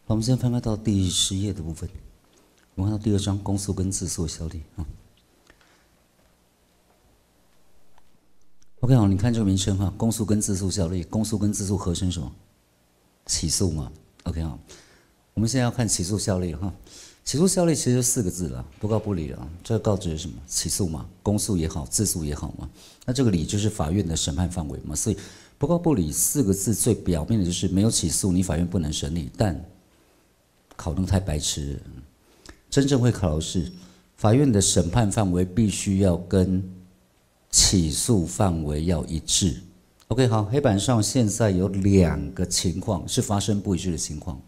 好，我们先翻开到第10页的部分，我们看到第2章公诉跟自诉的效力啊。OK， 好，你看这个名称哈，公诉跟自诉效力，公诉跟自诉合称什么？起诉嘛。OK， 好，我们现在要看起诉效力哈。起诉效力其实就4个字了，不告不理了。这个告指的是什么？起诉嘛，公诉也好，自诉也好嘛。那这个理就是法院的审判范围嘛。所以不告不理4个字最表面的就是没有起诉，你法院不能审理。但考那个太白痴了，真正会考的是法院的审判范围必须要跟起诉范围要一致。OK， 好，黑板上现在有2个情况是发生不一致的情况。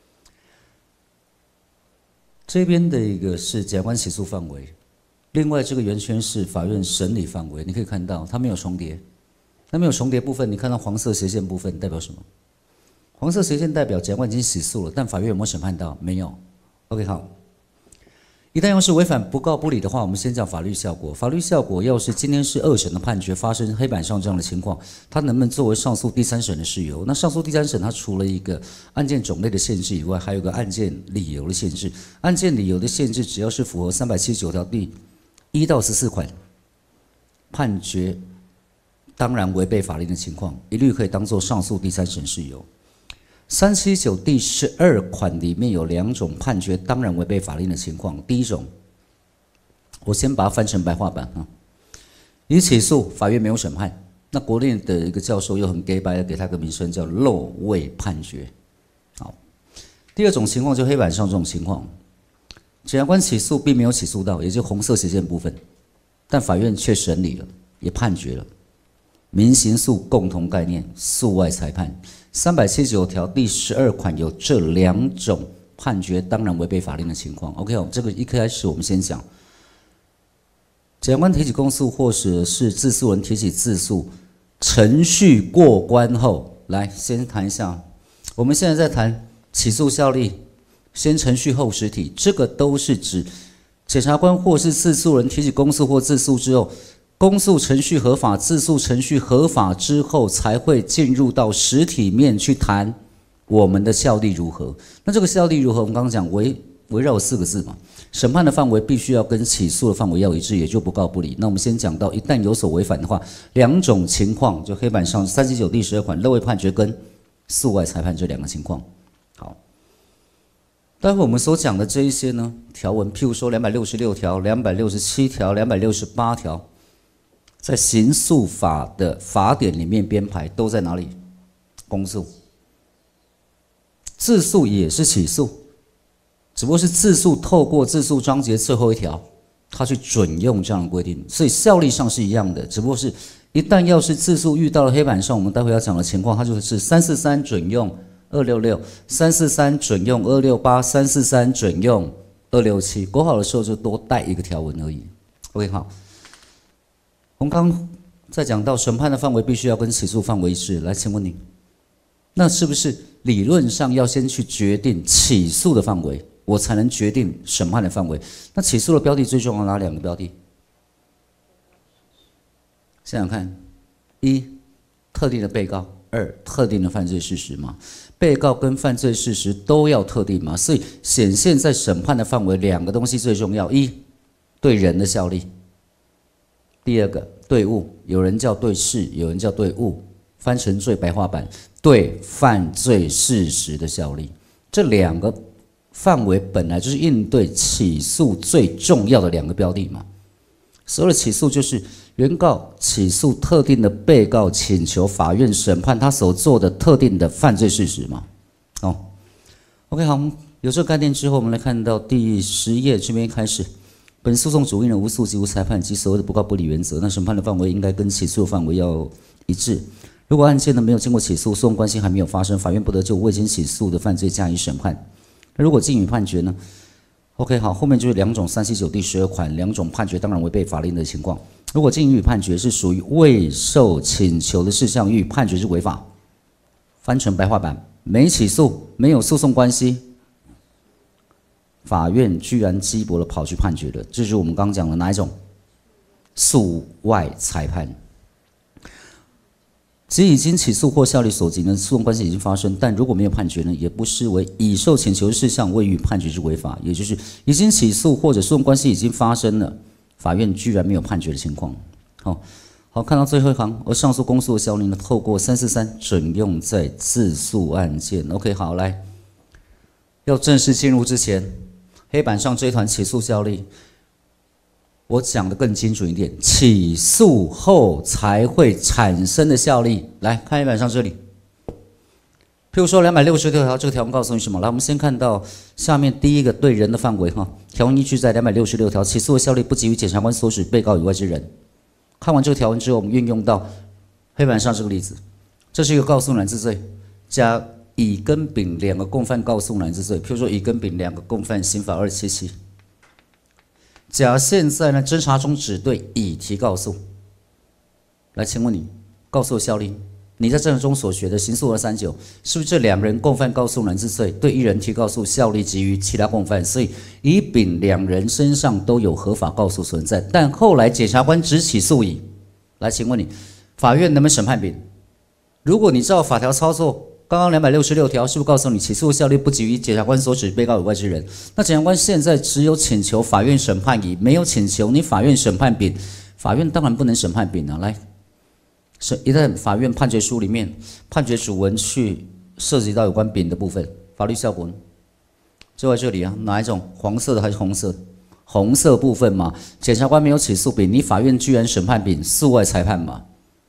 这边的一个是检察官起诉范围，另外这个圆圈是法院审理范围。你可以看到它没有重叠，那没有重叠部分，你看到黄色斜线部分代表什么？黄色斜线代表检察官已经起诉了，但法院有没有审判到？没有。OK， 好。一旦要是违反不告不理的话，我们先讲法律效果。法律效果要是今天是2审的判决发生黑板上这样的情况，它能不能作为上诉第3审的事由？那上诉第3审它除了一个案件种类的限制以外，还有一个案件理由的限制。案件理由的限制只要是符合379条第1到14款，判决当然违背法令的情况，一律可以当作上诉第3审事由。379第12款里面有2种判决当然违背法令的情况。第一种，我先把它翻成白话版啊，一起诉法院没有审判，那国内的一个教授又很 gay 白的给他个名称叫漏未判决。好，第2种情况就黑板上这种情况，检察官起诉并没有起诉到，也就是红色斜线部分，但法院却审理了，也判决了。民刑诉共同概念，诉外裁判。379条第12款有这2种判决当然违背法令的情况。OK， 这个一开始我们先讲，检察官提起公诉或者是自诉人提起自诉，程序过关后，来先谈一下，我们现在在谈起诉效力，先程序后实体，这个都是指检察官或是自诉人提起公诉或自诉之后，公诉程序合法，自诉程序合法之后，才会进入到实体面去谈我们的效力如何。那这个效力如何？我们刚刚讲围绕4个字嘛，审判的范围必须要跟起诉的范围要一致，也就不告不理。那我们先讲到，一旦有所违反的话，2种情况，就黑板上379第12款漏未判决跟诉外裁判这2个情况。好，待会我们所讲的这一些呢条文，譬如说266条、267条、268条。在刑诉法的法典里面编排都在哪里？公诉、自诉也是起诉，只不过是自诉透过自诉章节最后一条，它去准用这样的规定，所以效力上是一样的，只不过是一旦要是自诉遇到了黑板上我们待会要讲的情况，它就是343准用266、343准用268、343准用267，国考的时候就多带一个条文而已。OK， 好。我们刚在讲到审判的范围必须要跟起诉范围一致，来，请问您，那是不是理论上要先去决定起诉的范围，我才能决定审判的范围？那起诉的标的最重要哪2个标的？想想看，1特定的被告，2特定的犯罪事实嘛。被告跟犯罪事实都要特定嘛，所以显现在审判的范围2个东西最重要：一对人的效力。第2个对物，有人叫对事，有人叫对物，翻成最白话版，对犯罪事实的效力。这2个范围本来就是应对起诉最重要的2个标的嘛。所有的起诉就是原告起诉特定的被告，请求法院审判他所做的特定的犯罪事实嘛。OK， 好，有这个概念之后，我们来看到第10页这边开始。本诉讼主因人无诉及无裁判及所谓的不告不理原则，那审判的范围应该跟起诉的范围要一致。如果案件呢没有经过起诉，诉讼关系还没有发生，法院不得就未经起诉的犯罪加以审判。那如果禁予判决呢 ？OK， 好，后面就是2种379第12款2种判决当然违背法令的情况。如果禁予判决是属于未受请求的事项，予以判决是违法。翻成白话版，没起诉，没有诉讼关系。法院居然鸡婆了跑去判决了，这就是我们刚刚讲的哪一种？诉外裁判。 即已经起诉或效力所及呢，诉讼关系已经发生，但如果没有判决呢，也不视为已受请求事项未予判决之违法，也就是已经起诉或者诉讼关系已经发生了，法院居然没有判决的情况。好，看到最后一行，而上诉公诉的效力呢，透过343准用在自诉案件。OK， 好，来，要正式进入之前，黑板上这一团起诉效力。我讲的更精准一点，起诉后才会产生的效力。来看黑板上这里，譬如说266条，这个条文告诉你什么？来，我们先看到下面第一个对人的范围哈，条文依据在266条，起诉的效力不及于检察官所指被告以外之人。看完这个条文之后，我们运用到黑板上这个例子，这是一个告诉人之罪，加乙跟丙两个共犯告诉人之罪，譬如说乙跟丙两个共犯刑法277。甲现在呢，侦查中只对乙提告诉。来，请问你告诉的效力，你在侦查中所学的刑诉239，是不是这两人共犯告诉人之罪，对一人提告诉效力及于其他共犯？所以乙、丙两人身上都有合法告诉存在，但后来检察官只起诉乙。来，请问你，法院能不能审判丙？如果你照法条操作，刚刚266条是不是告诉你起诉效力不及于检察官所指被告以外之人？那检察官现在只有请求法院审判乙，没有请求你法院审判丙，法院当然不能审判丙啊。来，一旦法院判决书里面判决主文去涉及到有关丙的部分，法律效果呢？就在这里啊，哪一种？黄色的还是红色的？红色部分嘛，检察官没有起诉丙，你法院居然审判丙，诉外裁判嘛。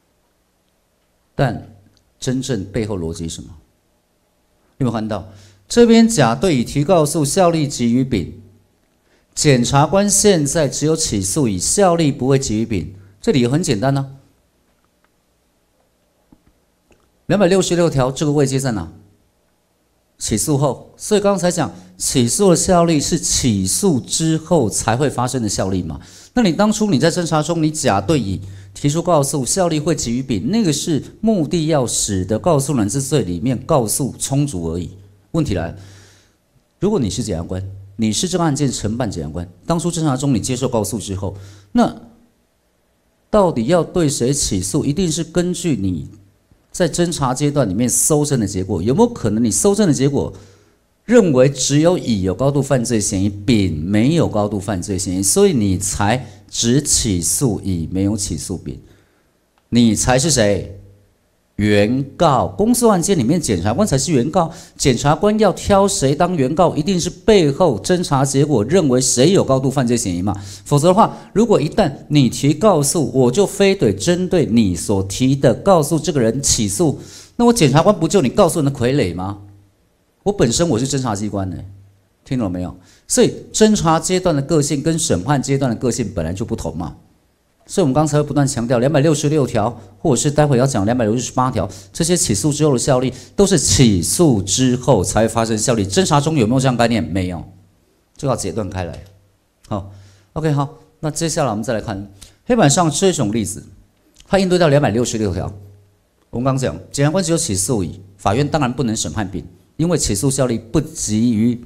但真正背后逻辑是什么？有没有看到？这边甲对乙提告诉，效力及于丙，检察官现在只有起诉乙，效力不会及于丙。这理由很简单呢、266条这个位阶在哪？起诉后，所以刚才讲起诉的效力是起诉之后才会发生的效力嘛？那你当初你在侦查中，你甲对乙提出告诉，效力会给予丙，那个是目的要使得告诉人之罪里面告诉充足而已。问题来了，如果你是检察官，你是这个案件承办检察官，当初侦查中你接受告诉之后，那到底要对谁起诉，一定是根据你在侦查阶段里面搜证的结果，有没有可能你搜证的结果认为只有乙有高度犯罪嫌疑，丙没有高度犯罪嫌疑，所以你才只起诉乙，没有起诉丙，你才是谁？原告。公诉案件里面，检察官才是原告，检察官要挑谁当原告，一定是背后侦查结果认为谁有高度犯罪嫌疑嘛？否则的话，如果一旦你提告诉，我就非得针对你所提的告诉这个人起诉，那我检察官不就你告诉人的傀儡吗？我本身我是侦查机关的，听懂了没有？所以侦查阶段的个性跟审判阶段的个性本来就不同嘛。所以我们刚才会不断强调266条，或者是待会要讲268条，这些起诉之后的效力都是起诉之后才会发生效力。侦查中有没有这样概念？没有，就要截断开来。好 ，OK， 好，那接下来我们再来看黑板上这种例子，它应对到266条。我们刚讲，检察官只有起诉乙，法院当然不能审判丙，因为起诉效力不及于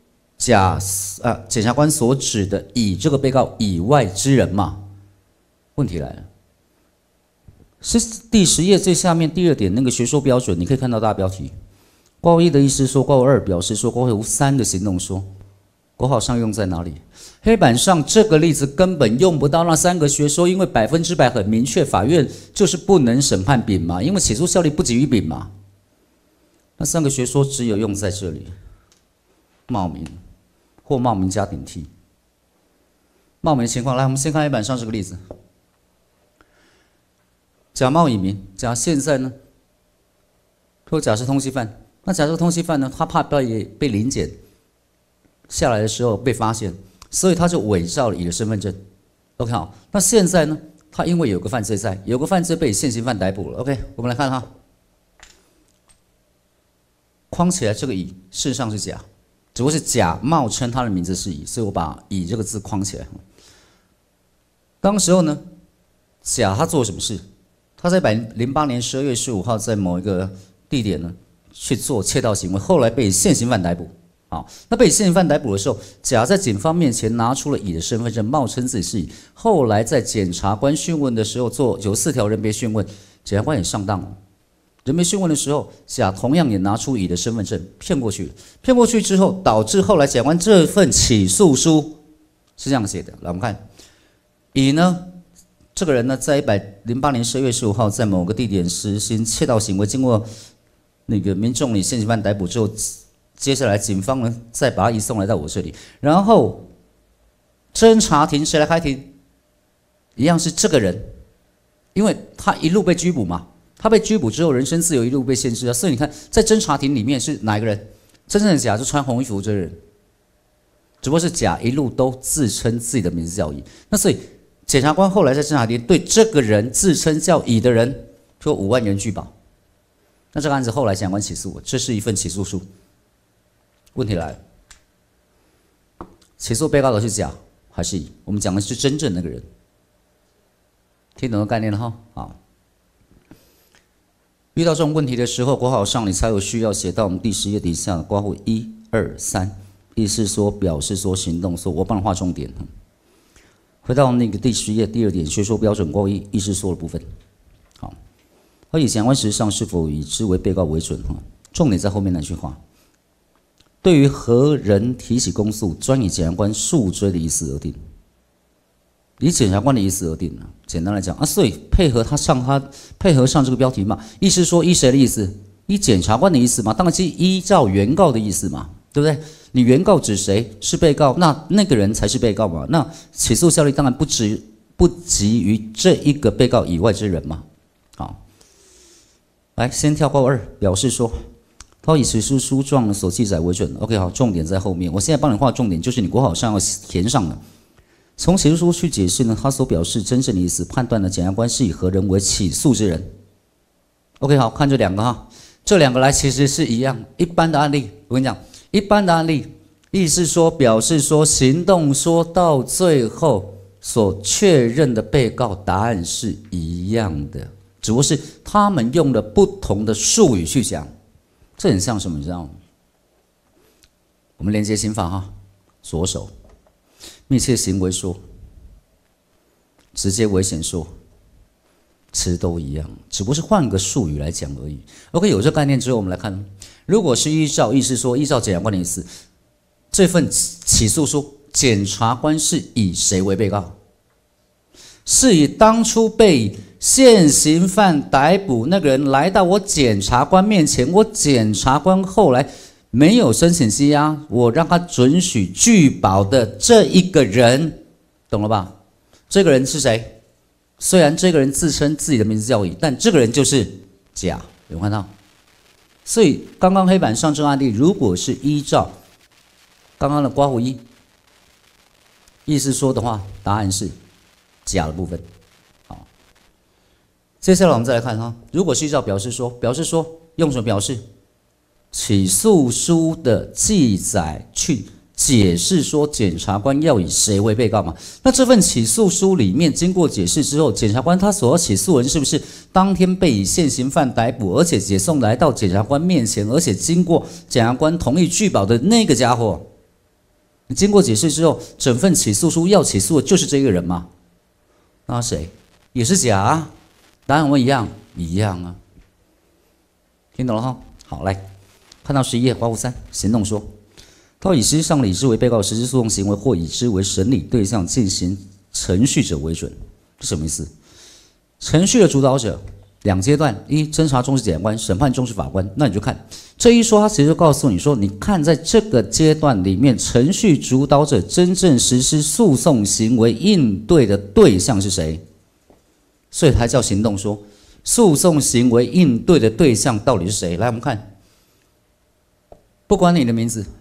检察官所指的乙这个被告以外之人嘛。问题来了，是第10页最下面第2点那个学说标准，你可以看到大标题。括号1的意思说，括号2表示说，括号3的行动说，括号上用在哪里？黑板上这个例子根本用不到那3个学说，因为100%很明确，法院就是不能审判丙嘛，因为起诉效力不及于丙嘛。那3个学说只有用在这里，冒名或冒名加顶替。冒名的情况，来，我们先看黑板上这个例子。甲冒乙名，甲现在呢，说甲是通缉犯，那甲这个通缉犯呢，他怕被临检下来的时候被发现，所以他就伪造了乙的身份证。OK 好，那现在呢，他因为有个犯罪在，有个犯罪被现行犯逮捕了。OK， 我们来看哈，框起来这个乙事实上是甲，只不过是甲冒称他的名字是乙，所以我把乙这个字框起来。当时候呢，甲他做什么事？他在108年12月15号在某一个地点呢去做窃盗行为，后来被现行犯逮捕。好，那被现行犯逮捕的时候，甲在警方面前拿出了乙的身份证，冒称自己是乙。后来在检察官讯问的时候做94条人别讯问，检察官也上当了， 人没讯问的时候，甲同样也拿出乙的身份证骗过去，骗过去之后，导致后来检察官这份起诉书是这样写的。来，我们看，乙呢，这个人呢，在108年12月15号，在某个地点实行窃盗行为，经过那个民众以现行犯逮捕之后，接下来警方呢再把他移送来到我这里，然后侦查庭谁来开庭？一样是这个人，因为他一路被拘捕嘛。他被拘捕之后，人身自由一路被限制啊，所以你看，在侦查庭里面是哪一个人？真正的甲就穿红衣服这个人，只不过是甲一路都自称自己的名字叫乙。那所以检察官后来在侦查庭对这个人自称叫乙的人说5万元拒保。那这个案子后来检察官起诉我，这是一份起诉书。问题来了，起诉被告的是甲还是乙？我们讲的是真正那个人，听懂的概念了哈？好。遇到这种问题的时候，括号上你才有需要写到我们第10页底下括号1、2、3，意思说、表示说、行动说，我帮你画重点。回到那个第10页第2点，学说标准括号1，意思说的部分。好，而以检察官实质上是否以之为被告为准？重点在后面那句话。对于何人提起公诉，专以检察官诉追的意思而定。以检察官的意思而定啊，简单来讲啊，所以配合上这个标题嘛，意思说依谁的意思？依检察官的意思嘛，当然是依照原告的意思嘛，对不对？你原告指谁是被告，那个人才是被告嘛，那起诉效力当然不及于这一个被告以外之人嘛。好，来先跳括号2，表示说，他以起诉书状所记载为准。OK， 好，重点在后面，我现在帮你画重点，就是你国考上要填上的。从起诉书去解释呢，他所表示真正的意思，判断了检察官是以何人为起诉之人。OK， 好，看这两个哈，这两个来其实是一样，一般的案例，我跟你讲，一般的案例，意思说表示说行动说到最后所确认的被告答案是一样的，只不过是他们用了不同的术语去讲，这很像什么，你知道吗？我们连接刑法哈，左手。密切行为说，直接危险说，其实都一样，只不过是换个术语来讲而已。OK， 有这概念之后，我们来看，如果是依照意思说，依照检察官的意思，这份起诉书，检察官是以谁为被告？是以当初被现行犯逮捕那个人来到我检察官面前，我检察官后来没有申请羁押，我让他准许拒保的这一个人，懂了吧？这个人是谁？虽然这个人自称自己的名字叫乙，但这个人就是甲，有看到？所以刚刚黑板上这个案例，如果是依照刚刚的括弧1意思说的话，答案是甲的部分。好，接下来我们再来看哈，如果是依照表示说用什么表示？起诉书的记载去解释说检察官要以谁为被告嘛？那这份起诉书里面经过解释之后，检察官他所要起诉人是不是当天被以现行犯逮捕，而且解送来到检察官面前，而且经过检察官同意拒保的那个家伙？经过解释之后，整份起诉书要起诉的就是这个人嘛？那谁？也是甲啊？答案我们一样啊。听懂了哈？好，来。看到11页括弧3，行动说，他以实质上以之为被告实质诉讼行为，或以之为审理对象进行程序者为准。这什么意思？程序的主导者2阶段：一，侦查中是检察官，审判中是法官。那你就看这一说，他其实就告诉你说，你看在这个阶段里面，程序主导者真正实施诉讼行为应对的对象是谁？所以才叫行动说，诉讼行为应对的对象到底是谁？来，我们看。不管你的名字，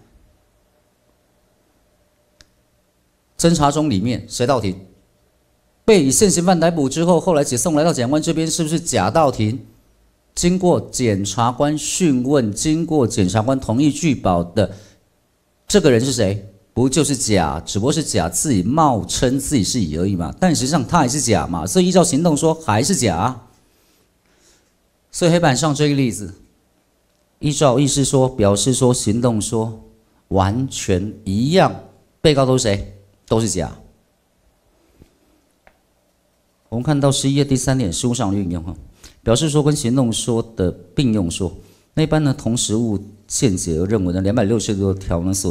侦查中里面谁到庭？被以现行犯逮捕之后，后来解送来到检察官这边，是不是甲到庭？经过检察官讯问，经过检察官同意拒保的这个人是谁？不就是甲？只不过是甲自己冒称自己是乙而已嘛。但实际上他还是甲嘛，所以依照行动说还是甲。所以黑板上这个例子。依照意思说、表示说、行动说，完全一样。被告都是谁？都是甲。我们看到11页第3点，实务上的运用哈。 表示说跟行动说的并用说。那一般呢，同实务见解而认为呢，266条呢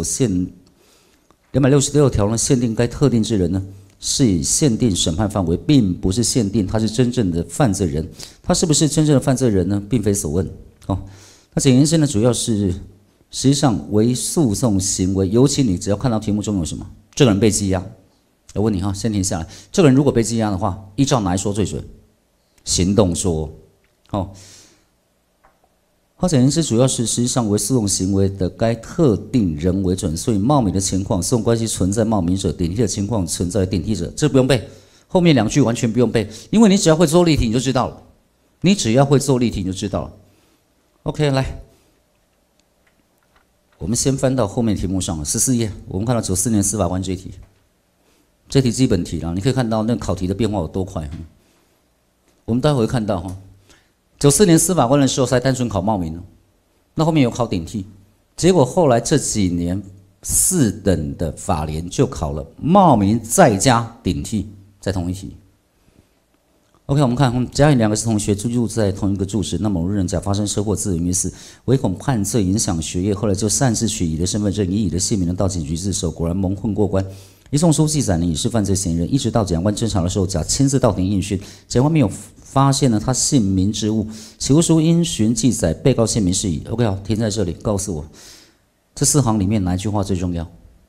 266条呢限定该特定之人呢，是以限定审判范围，并不是限定他是真正的犯罪人。他是不是真正的犯罪人呢，并非所问。那简言之呢，主要是实际上为诉讼行为，尤其你只要看到题目中有什么，这个人被羁押，我问你哈，先停下来，这个人如果被羁押的话，依照哪一说最准？行动说。简言之，主要是实际上为诉讼行为的该特定人为准，所以冒名的情况，诉讼关系存在冒名者，顶替的情况存在顶替者，这不用背，后面2句完全不用背，因为你只要会做例题你就知道了，你只要会做例题你就知道了。OK， 来，我们先翻到后面题目上了14页，我们看到94年司法官这题，这题基本题了，你可以看到那个考题的变化有多快。我们待会会看到94年司法官的时候才单纯考冒名，那后面有考顶替，结果后来这几年4等的法联就考了冒名再加顶替，在同一题。OK， 我们看甲乙2个是同学，住在同一个住址。那某日人甲发生车祸，自刎于死，唯恐判罪影响学业，后来就擅自取乙的身份证，以乙的姓名到警局自首，果然蒙混过关。移送书记载呢，乙是犯罪嫌疑人，一直到检察官侦查的时候，甲亲自到庭应讯，检察官没有发现呢他姓名之物，起诉书应询记载被告姓名是乙。OK， 好，停在这里，告诉我这4行里面哪一句话最重要？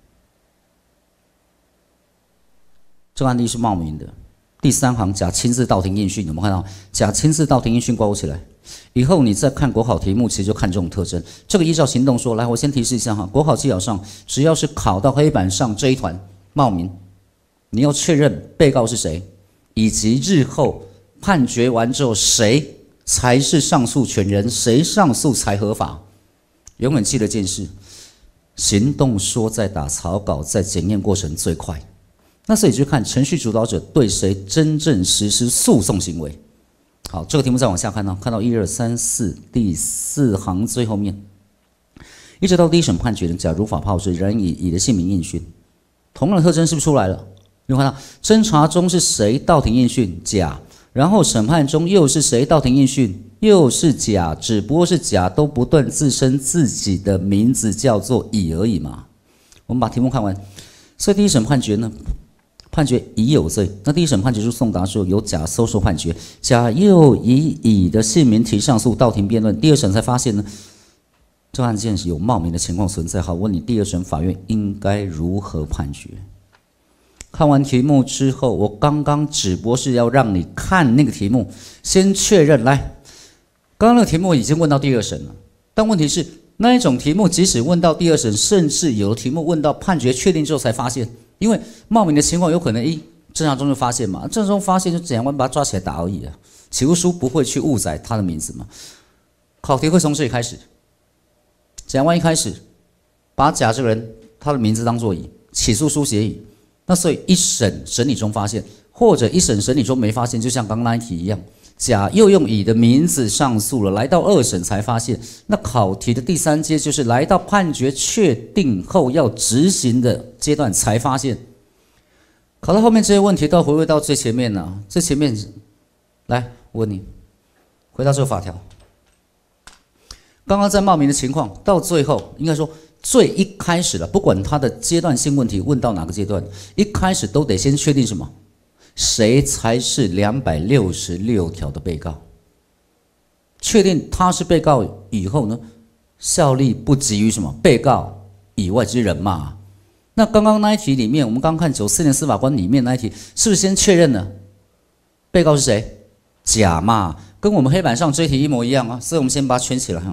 这个案例是冒名的。第3行，甲亲自到庭应讯，有没有看到？甲亲自到庭应讯，括弧起来。以后你再看国考题目，其实就看这种特征。这个依照行动说，来，我先提示一下哈，国考技巧上，只要是考到黑板上这一团冒名，你要确认被告是谁，以及日后判决完之后谁才是上诉权人，谁上诉才合法。永远记得一件事，行动说在打草稿，在检验过程最快。那所以就看程序主导者对谁真正实施诉讼行为。好，这个题目再往下看到1、2、3、4第4行最后面，一直到第一审判决人，甲如法炮制，仍以乙的姓名应讯，同样的特征是不是出来了？你看到侦查中是谁到庭应讯？甲，然后审判中又是谁到庭应讯？又是甲，只不过是甲都不断自称自己的名字叫做乙而已嘛。我们把题目看完，所以第一审判决呢？判决乙有罪，那第一审判决书送达之后，由甲收受判决，甲又以乙的姓名提上诉，到庭辩论。第2审才发现呢，这案件是有冒名的情况存在。好，问你第2审法院应该如何判决？看完题目之后，我刚刚只不过是要让你看那个题目，先确认。来，刚刚那个题目已经问到第2审了，但问题是那一种题目，即使问到第2审，甚至有的题目问到判决确定之后才发现。因为冒名的情况有可能侦查中就发现嘛，侦查中发现就检察官把他抓起来打而已啊，起诉书不会去误载他的名字嘛。考题会从这里开始，检察官一开始把甲这个人他的名字当作乙，起诉书写乙，那所以1审审理中发现，或者1审审理中没发现，就像刚刚那一题一样，甲又用乙的名字上诉了，来到2审才发现。那考题的第3阶就是来到判决确定后要执行的阶段才发现。考到后面这些问题都要回归到最前面了，最前面，来，我问你，回到这个法条，刚刚在冒名的情况，到最后应该说最一开始了，不管他的阶段性问题问到哪个阶段，一开始都得先确定什么？谁才是266条的被告？确定他是被告以后呢，效力不及于什么被告以外之人嘛？那刚刚那一题里面，我们刚看94年司法官里面那一题，是不是先确认了被告是谁？甲嘛，跟我们黑板上这一题一模一样啊，所以我们先把它圈起来哈。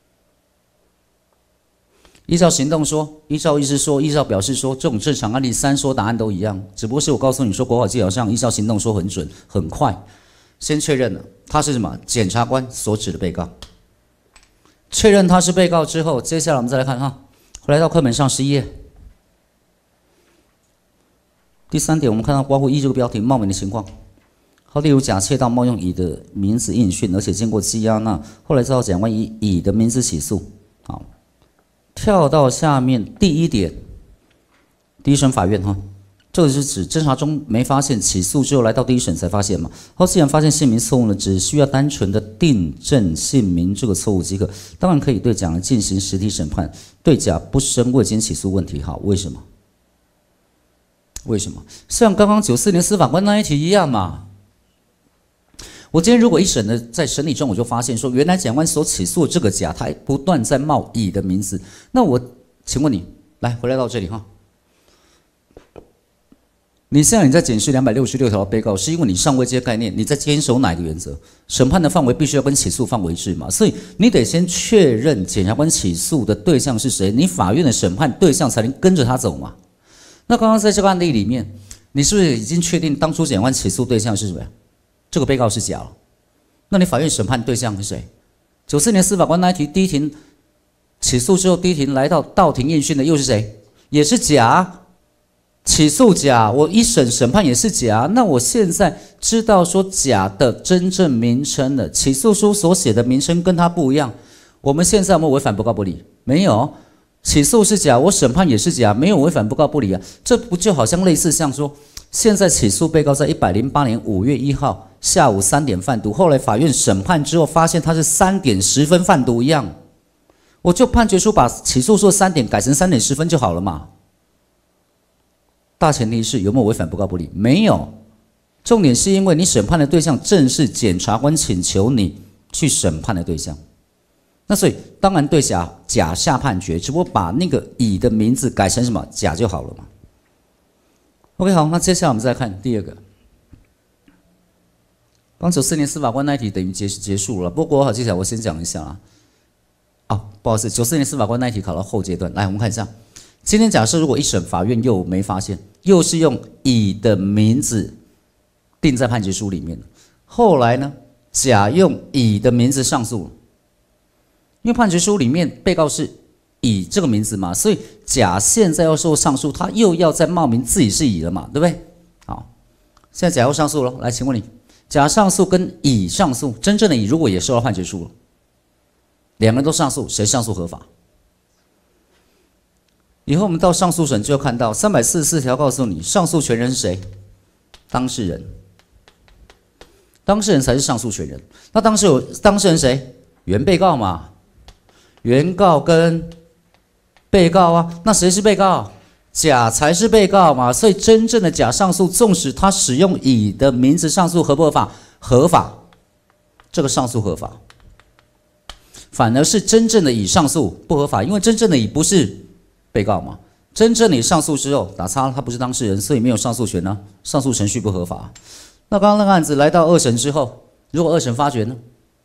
依照行动说，依照意思说，依照表示说，这种正常案例3说答案都一样，只不过是我告诉你说国考技巧上依照行动说很准很快，先确认了他是什么检察官所指的被告，确认他是被告之后，接下来我们再来看哈，回来到课本上11页，第3点我们看到括弧1这个标题冒名的情况。好，例如甲窃盗冒用乙的名字应讯，而且经过羁押，那后来遭到检察官以乙的名字起诉。好，跳到下面第1点，第一审法院哈， 这个是指侦查中没发现，起诉之后来到第一审才发现嘛。好，既然发现姓名错误呢，只需要单纯的订正姓名这个错误即可，当然可以对甲呢进行实体审判，对甲不生未经起诉问题。好，为什么？为什么？像刚刚94年司法官那一题一样嘛。我今天如果一审的在审理中，我就发现说，原来检察官所起诉的这个甲，他不断在冒乙的名字，那我请问你，来回来到这里哈。你现在你在检视266条的被告，是因为你尚未这些概念，你在坚守哪一个原则？审判的范围必须要跟起诉范围一致嘛，所以你得先确认检察官起诉的对象是谁，你法院的审判对象才能跟着他走嘛。那刚刚在这个案例里面，你是不是已经确定当初检察官起诉对象是什么？这个被告是甲了，那你法院审判对象是谁？94年司法官那一题第一庭起诉之后，第一庭来到到庭验讯的又是谁？也是甲。起诉甲，我一审审判也是甲，那我现在知道说甲的真正名称了，起诉书所写的名称跟他不一样，我们现在有没有违反不告不理？没有，起诉是甲，我审判也是甲，没有违反不告不理啊。这不就好像类似像说，现在起诉被告在108年5月1号下午3点贩毒，后来法院审判之后发现他是3点10分贩毒一样，我就判决书把起诉书3点改成3点10分就好了嘛。大前提是有没有违反不告不理？没有。重点是因为你审判的对象正是检察官请求你去审判的对象，那所以当然对甲下判决，只不过把那个乙的名字改成什么甲就好了嘛。OK， 好，那接下来我们再看第二个。刚94年司法官那一题等于结束了，不过好，接下来我先讲一下啊。不好意思，94年司法官那一题考到后阶段，来我们看一下。今天假设如果一审法院又没发现，又是用乙的名字定在判决书里面，后来呢，甲用乙的名字上诉，因为判决书里面被告是乙这个名字嘛，所以甲现在要受上诉，他又要再冒名自己是乙了嘛，对不对？好，现在甲要上诉了，来，请问你，甲上诉跟乙上诉，真正的乙如果也收到判决书了，两个人都上诉，谁上诉合法？以后我们到上诉审就要看到344条告诉你，上诉权人是谁？当事人，当事人才是上诉权人。那当事人谁？原被告嘛，原告跟被告啊，那谁是被告？甲才是被告嘛。所以真正的甲上诉，纵使他使用乙的名字上诉，合不合法？合法，这个上诉合法。反而是真正的乙上诉不合法，因为真正的乙不是被告嘛，真正你上诉之后打叉，他不是当事人，所以没有上诉权呢，上诉程序不合法。那刚刚那个案子来到二审之后，如果二审发觉呢，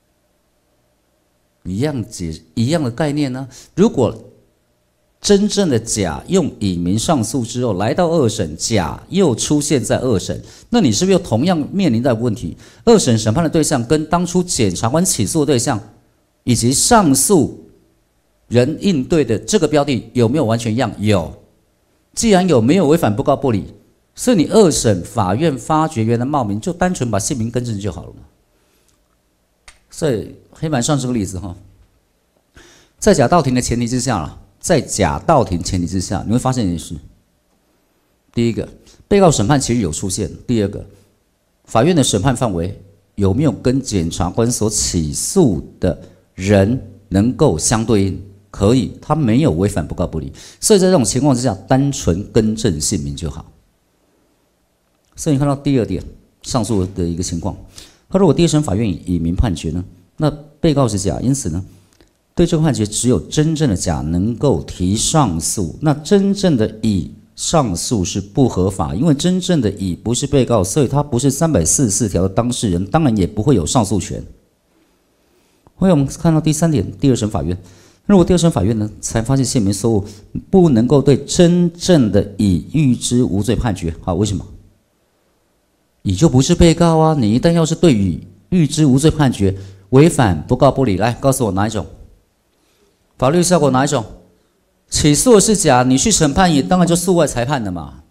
一样的概念呢，如果真正的甲用乙名上诉之后来到二审，甲又出现在二审，那你是不是又同样面临到问题？二审审判的对象跟当初检察官起诉的对象以及上诉人应对的这个标的有没有完全一样？有。既然有，没有违反不告不理，所以你二审法院发觉原来冒名，就单纯把姓名更正就好了嘛。所以黑板上这个例子哈，在甲到庭的前提之下了，你会发现一件事：第一个，被告审判其实有出现；第二个，法院的审判范围有没有跟检察官所起诉的人能够相对应？可以，他没有违反不告不理，所以在这种情况之下，单纯更正姓名就好。所以你看到第二点，上诉的一个情况，他如果第一审法院以民判决呢，那被告是甲，因此呢，对这个判决只有真正的甲能够提上诉，那真正的乙上诉是不合法，因为真正的乙不是被告，所以他不是344条的当事人，当然也不会有上诉权。所以我们看到第三点，第二审法院。如果第二审法院呢才发现姓名错误，不能够对真正的乙预知无罪判决。好，为什么？乙就不是被告啊！你一旦要是对乙预知无罪判决，违反不告不理，来告诉我哪一种？法律效果哪一种？起诉的是甲，你去审判也当然就诉外裁判了嘛。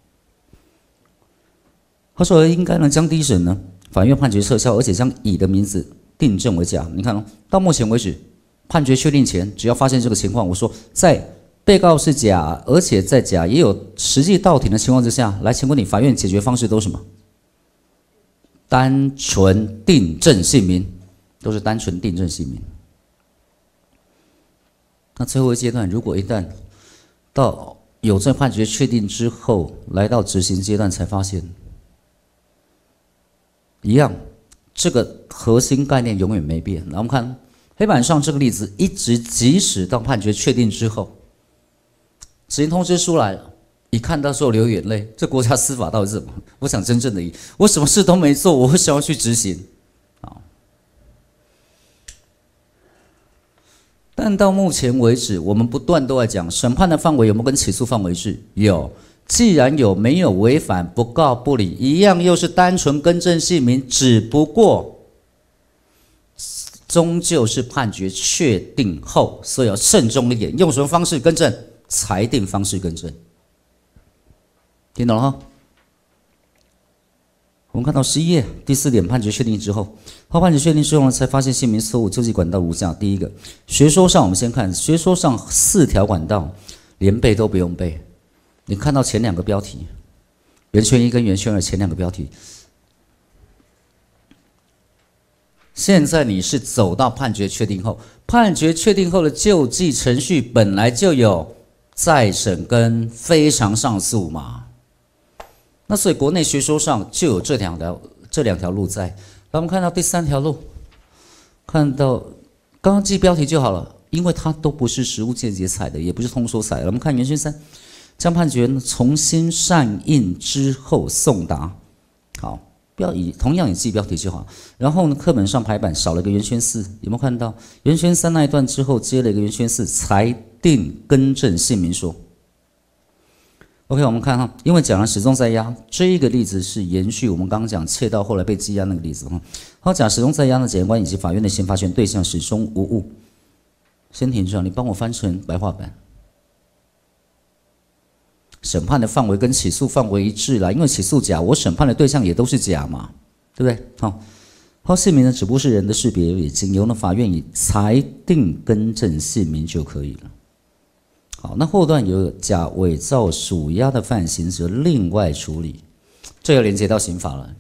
他说应该能将第一审呢法院判决撤销，而且将乙的名字订正为甲。你看哦，到目前为止。判决确定前，只要发现这个情况，我说在被告是甲，而且在甲也有实际到庭的情况之下，来，请问你法院解决方式都是什么？单纯订正姓名，都是单纯订正姓名。那最后一阶段，如果一旦到有罪判决确定之后，来到执行阶段才发现，一样，这个核心概念永远没变。来，我们看黑板上这个例子，即使到判决确定之后，执行通知书来了，一看到时候流眼泪，这国家司法到底是什么？我想真正的我什么事都没做，我为什么要去执行？但到目前为止，我们不断都在讲审判的范围有没有跟起诉范围是有。既然有，没有违反不告不理，一样又是单纯更正姓名，只不过终究是判决确定后，所以要慎重一点，用什么方式更正？裁定方式更正。听懂了哈？我们看到11页第4点，判决确定之后，判决确定之后呢，才发现姓名错误，救济管道如下：第一个，学说上我们先看学说上4条管道，连背都不用背。你看到前2个标题，圆圈1跟圆圈2前2个标题。现在你是走到判决确定后，判决确定后的救济程序本来就有再审跟非常上诉嘛。那所以国内学说上就有这两条路在。那我们看到第3条路，看到刚刚记标题就好了，因为它都不是实务见解采的，也不是通说采的。我们看圆圈3，将判决重新善印之后送达。好，同样以记标题就好。然后呢，课本上排版少了一个圆圈4，有没有看到？圆圈3那一段之后接了一个圆圈4，裁定更正姓名说。OK， 我们看哈，因为甲始终在押，这一个例子是延续我们刚刚讲窃盗后来被羁押那个例子哈。好，甲始终在押呢，检察官以及法院的先发权对象始终无误。先停这，你帮我翻成白话版。审判的范围跟起诉范围一致啦，因为起诉甲，我审判的对象也都是甲嘛，对不对？好，姓名呢只不过是人的识别，也经由呢法院以裁定更正姓名就可以了。好，那后段有甲伪造属押的犯行则另外处理，这要连接到刑法了。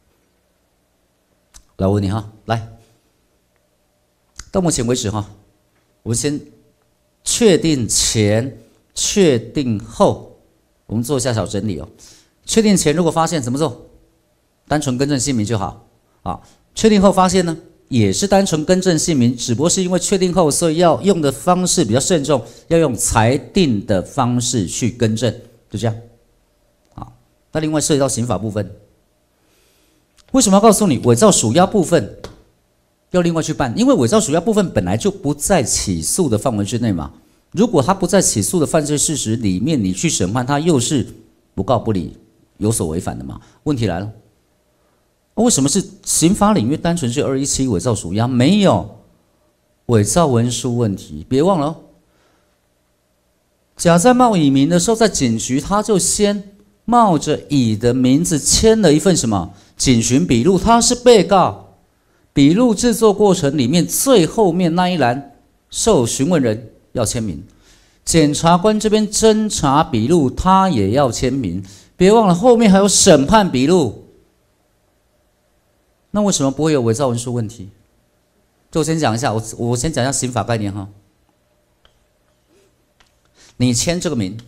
来，我问你哈，来，到目前为止哈，我们先确定前、确定后，我们做一下小整理哦。确定前如果发现怎么做？单纯更正姓名就好啊。确定后发现呢？也是单纯更正姓名，只不过是因为确定后，所以要用的方式比较慎重，要用裁定的方式去更正，就这样。好，那另外涉及到刑法部分，为什么要告诉你伪造属押部分要另外去办？因为伪造属押部分本来就不在起诉的范围之内嘛。如果他不在起诉的犯罪事实里面，你去审判他又是不告不理，有所违反的嘛？问题来了。为什么是刑法领域单纯是217伪造属押，没有伪造文书问题？别忘了哦，甲在冒乙名的时候，在警局他就先冒着乙的名字签了一份什么警询笔录，他是被告，笔录制作过程里面最后面那一栏受询问人要签名，检察官这边侦查笔录他也要签名，别忘了后面还有审判笔录。那为什么不会有伪造文书问题？就我先讲一下，我先讲一下刑法概念哈。你签这个名，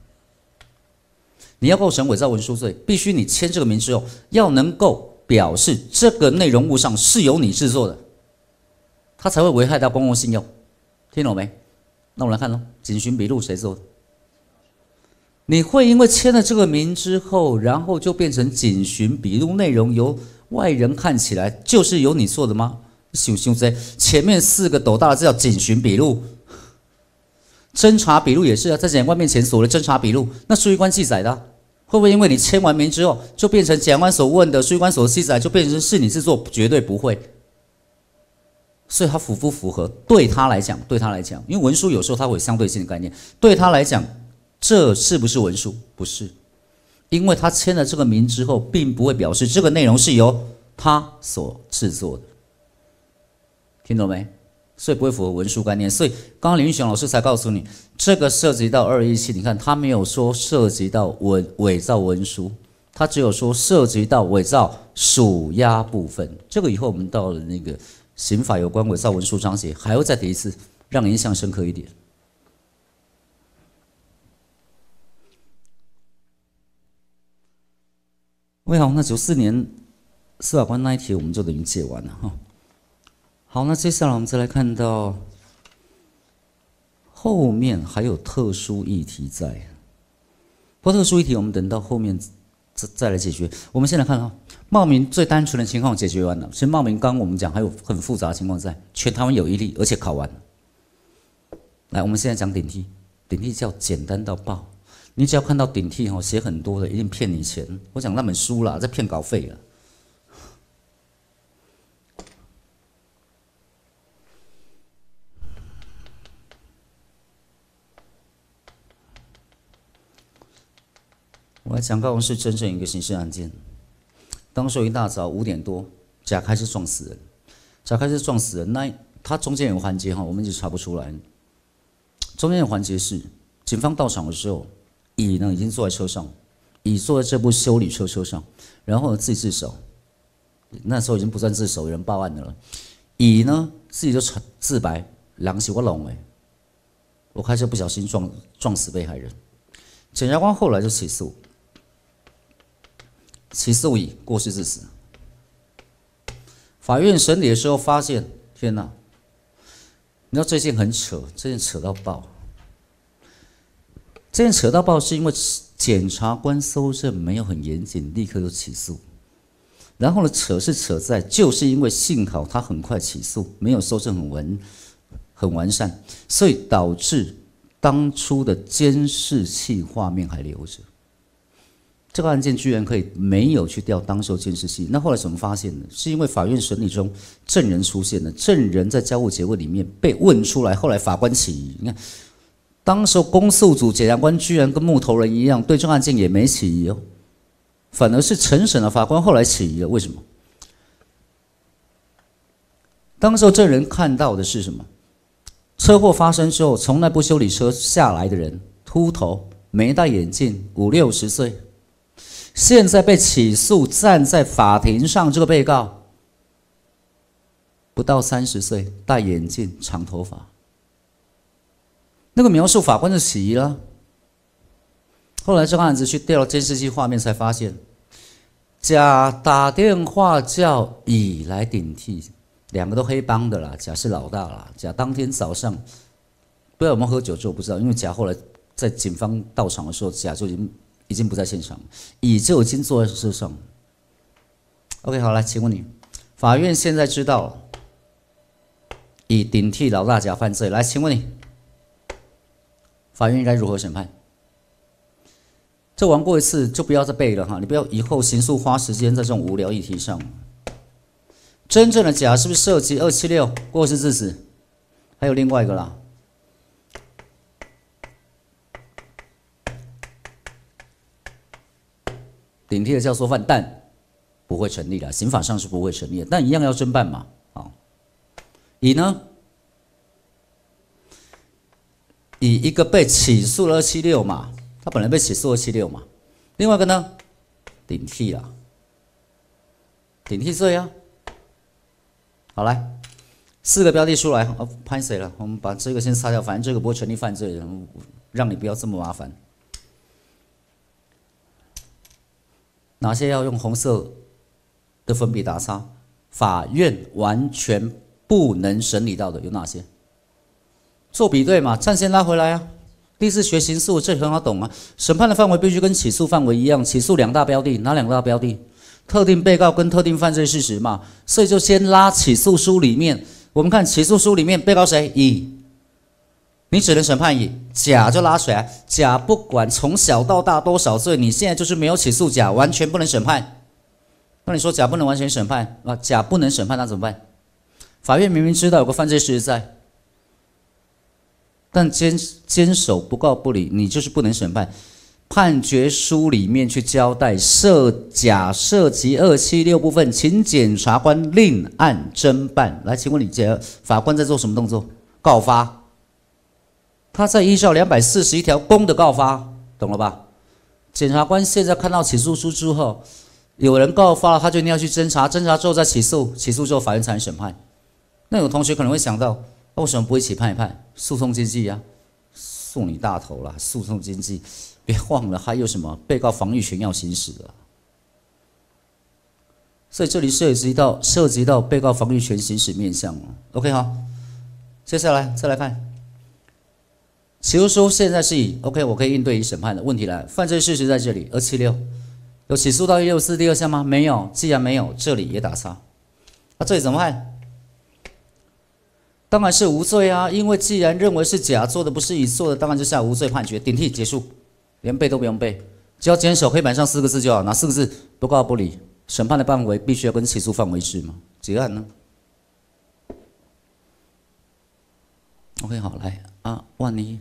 你要构成伪造文书罪，必须你签这个名之后，要能够表示这个内容物上是由你制作的，它才会危害到公共信用。听懂没？那我们来看咯，警询笔录谁做的？你会因为签了这个名之后，然后就变成警询笔录内容由外人看起来就是由你做的吗？想在前面4个斗大的字叫警询笔录，侦查笔录也是啊，在检察官面前所谓的侦查笔录，那书记官记载的会不会因为你签完名之后，就变成检察官所问的，书记官所记载就变成是你制作？绝对不会。所以它符不符合？对他来讲，因为文书有时候它会有相对性的概念，对他来讲，这是不是文书？不是。因为他签了这个名之后，并不会表示这个内容是由他所制作的，听懂没？ 所以不会符合文书概念。所以刚刚林玉雄老师才告诉你，这个涉及到217，你看他没有说涉及到伪造文书，他只有说涉及到伪造属押部分。这个以后我们到了那个刑法有关伪造文书章节，还会再提一次，让你印象深刻一点。好，那94年司法官那一题我们就等于解完了哈。好，那接下来我们再来看到后面还有特殊议题在，不过特殊议题我们等到后面再来解决。我们先来看啊，冒名最单纯的情况解决完了。其实冒名刚我们讲还有很复杂的情况在，全台湾有一例，而且考完了。来，我们现在讲顶替，顶替叫简单到爆。你只要看到顶替写很多的，一定骗你钱。我讲那本书啦，在骗稿费了。我来讲高雄市真正一个刑事案件。当时一大早5点多，甲开车撞死人。甲开车撞死人，那他中间有环节我们一直查不出来。中间的环节是，警方到场的时候，乙呢已经坐在车上，乙坐在这部修理车上，然后自己自首。那时候已经不算自首，有人报案的了。乙呢自己就自白，人是我弄的，我开车不小心撞死被害人。检察官后来就起诉乙过失致死。法院审理的时候发现，天哪！你知道这件很扯，这件扯到爆。这件扯到爆是因为检察官搜证没有很严谨，立刻就起诉。然后呢，扯是扯在，就是因为幸好他很快起诉，没有搜证很完善，所以导致当初的监视器画面还留着。这个案件居然可以没有去调当时监视器，那后来怎么发现的？是因为法院审理中证人出现了，证人在交互结果里面被问出来，后来法官起疑。你看，当时公诉组检察官居然跟木头人一样，对这个案件也没起疑哦，反而是承审的法官后来起疑了。为什么？当时证人看到的是什么？车祸发生之后，从那部修理车下来的人，秃头，没戴眼镜，50、60岁。现在被起诉，站在法庭上，这个被告不到30岁，戴眼镜，长头发。那个描述法官就起疑了。后来这个案子去调了监视器画面，才发现甲打电话叫乙来顶替，两个都黑帮的啦，甲是老大啦。甲当天早上不知道有没有喝酒，这我不知道，因为甲后来在警方到场的时候，甲就已经不在现场，乙就已经坐在车上。OK， 好，来，请问你，法院现在知道了乙顶替老大甲犯罪，来，请问你，法院应该如何审判？这玩过一次就不要再背了哈，你不要以后刑诉花时间在这种无聊议题上。真正的甲是不是涉及276过失致死？还有另外一个啦。顶替的教唆犯，但不会成立的，刑法上是不会成立的，但一样要侦办嘛。好，乙呢？乙一个被起诉了276嘛，他本来被起诉276嘛，另外一个呢，顶替啦，顶替罪啊。好，来4个标的出来，拍谁了？我们把这个先擦掉，反正这个不会成立犯罪，让你不要这么麻烦。哪些要用红色的粉笔打叉？法院完全不能审理到的有哪些？做比对嘛，战线拉回来啊。第4学刑诉，这很好懂啊。审判的范围必须跟起诉范围一样，起诉2大标的，哪2大标的？特定被告跟特定犯罪事实嘛，所以就先拉起诉书里面。我们看起诉书里面被告谁？乙，你只能审判乙。甲就拉出来，甲不管从小到大多少罪，你现在就是没有起诉甲，完全不能审判。那你说甲不能完全审判啊？甲不能审判，那怎么办？法院明明知道有个犯罪事实在，但坚守不告不理，你就是不能审判。 判决书里面去交代甲涉及276部分，请检察官另案侦办。来，请问你法官在做什么动作？告发，他在依照241条公的告发，懂了吧？检察官现在看到起诉书之后，有人告发了，他就一定要去侦查，侦查之后再起诉，起诉之后法院才能审判。那有同学可能会想到，为什么不一起判一判？诉讼经济啊，诉你大头啦！诉讼经济，别忘了还有什么被告防御权要行使的。所以这里涉及到被告防御权行使面向了。OK 好，接下来再来看。起诉书现在是以 OK， 我可以应对于审判的问题来，犯罪事实在这里276，有起诉到164第2项吗？没有，既然没有，这里也打叉。那这里怎么判？当然是无罪啊，因为既然认为是甲做的，不是乙做的，当然就下无罪判决，顶替结束，连背都不用背，只要坚守黑板上4个字就好，哪4个字？不告不理。审判的范围必须要跟起诉范围一致嘛？结案呢？OK， 好，来啊，万一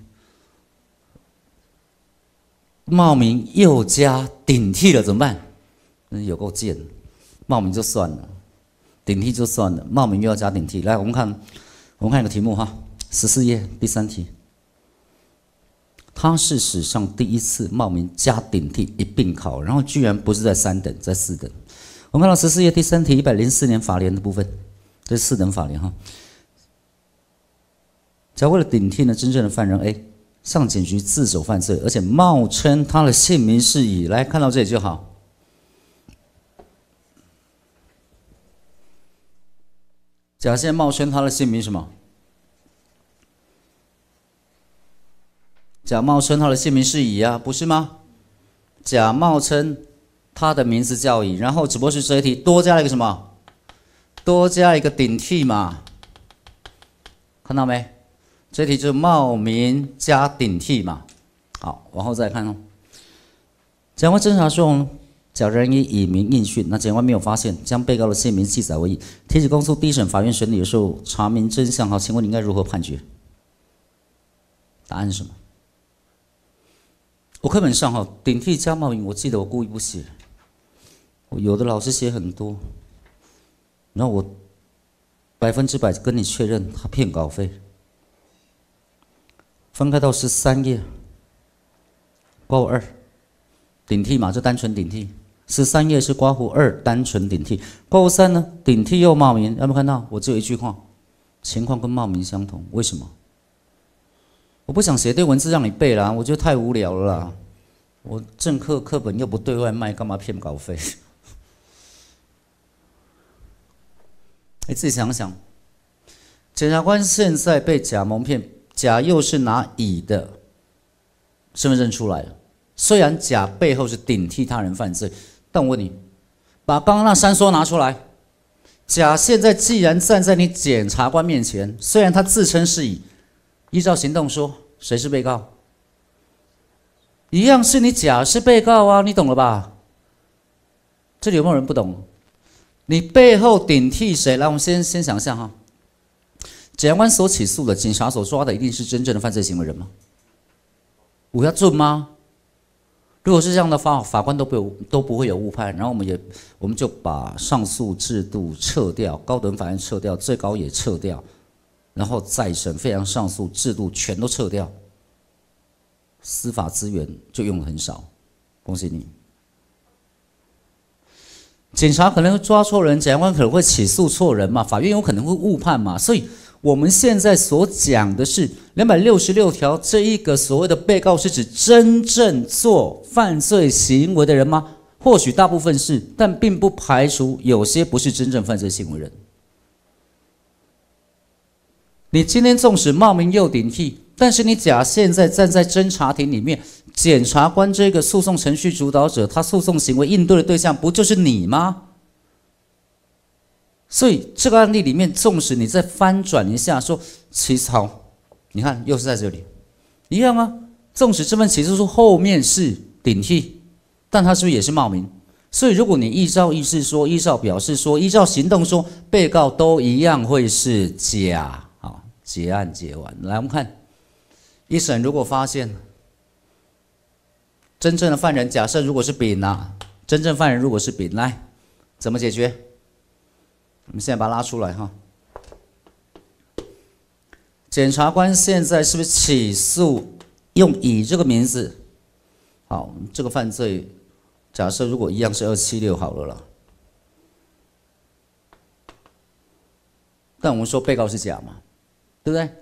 冒名又加顶替了怎么办？有够贱，冒名就算了，顶替就算了，冒名又要加顶替。来，我们看一个题目哈，14页第3题，他是史上第一次冒名加顶替一并考，然后居然不是在3等，在4等。我们看到14页第3题，104年法联的部分，这是4等法联哈。假如为了顶替呢，真正的犯人 A 上检局自首犯罪，而且冒称他的姓名是乙，来看到这里就好。甲现在冒称他的姓名什么？甲冒称他的姓名是乙啊，不是吗？甲冒称他的名字叫乙，然后只不过是这一题多加了一个什么？多加一个顶替嘛，看到没？这题就是冒名加顶替嘛。好，往后再看哦。检察官侦查中，甲人以乙名应讯，那检察官没有发现，将被告的姓名记载为乙。提起公诉，第一审法院审理的时候查明真相。好，请问你应该如何判决？答案是什么？我课本上哈，顶替加冒名，我记得我故意不写，有的老师写很多，然后我100%跟你确认他骗稿费。翻开到13页，括弧2，顶替嘛，这单纯顶替。13页是括弧2，单纯顶替。括弧3呢，顶替又冒名，有没有看到？我只有一句话，情况跟冒名相同。为什么？我不想写对文字让你背啦，我觉得太无聊了啦。我政课课本又不对外卖，干嘛骗稿费？你自己想想，检察官现在被甲蒙骗。甲又是拿乙的身份证出来了，虽然甲背后是顶替他人犯罪，但我问你，把刚刚那3说拿出来，甲现在既然站在你检察官面前，虽然他自称是乙，依照行动说，谁是被告？一样是你甲是被告啊，你懂了吧？这里有没有人不懂？你背后顶替谁？来，我们先想象哈。检察官所起诉的，警察所抓的，一定是真正的犯罪行为人吗？我要准吗？如果是这样的话，法官都不会有误判，然后我们就把上诉制度撤掉，高等法院撤掉，最高也撤掉，然后再审、非常上诉制度全都撤掉，司法资源就用的很少。恭喜你！警察可能会抓错人，检察官可能会起诉错人嘛，法院有可能会误判嘛，所以我们现在所讲的是266条这一个所谓的被告是指真正做犯罪行为的人吗？或许大部分是，但并不排除有些不是真正犯罪行为人。你今天纵使冒名又顶替，但是你甲现在站在侦查庭里面，检察官这个诉讼程序主导者，他诉讼行为应对的对象不就是你吗？所以这个案例里面，纵使你再翻转一下说起诉，你看又是在这里一样啊。纵使这份起诉书后面是顶替，但他是不是也是冒名？所以如果你依照意思说、依照表示说、依照行动说，被告都一样会是甲。好，结案结完。来，我们看一审如果发现真正的犯人，假设如果是丙啊，真正犯人如果是丙，来怎么解决？我们现在把它拉出来哈。检察官现在是不是起诉用乙这个名字？好，这个犯罪假设如果一样是276好了啦。但我们说被告是甲嘛，对不对？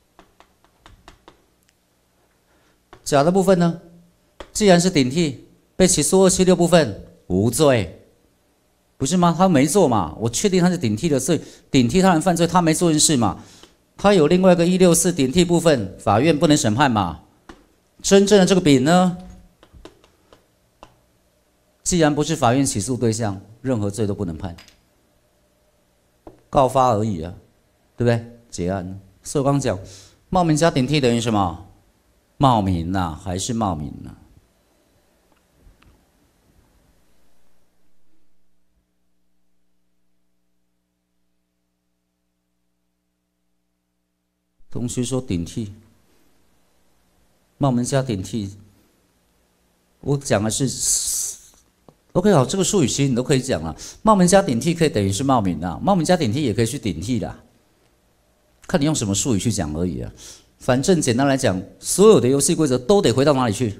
甲的部分呢，既然是顶替，被起诉276部分无罪，不是吗？他没做嘛，我确定他是顶替的，所以顶替他人犯罪，他没做件事嘛。他有另外一个164顶替部分，法院不能审判嘛。真正的这个丙呢，既然不是法院起诉对象，任何罪都不能判，告发而已啊，对不对？结案。所以我刚刚讲，冒名加顶替等于什么？冒名呐，还是冒名呐？同学说顶替，冒名加顶替，我讲的是 OK 好，这个术语其实你都可以讲了。冒名加顶替可以等于是冒名啊，冒名加顶替也可以去顶替的，看你用什么术语去讲而已啊。反正简单来讲，所有的游戏规则都得回到哪里去？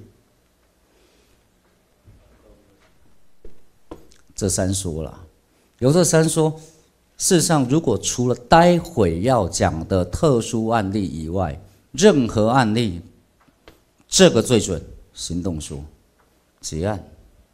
这三说了，有这三说。事实上，如果除了待会要讲的特殊案例以外，任何案例，这个最准。行动说，结案。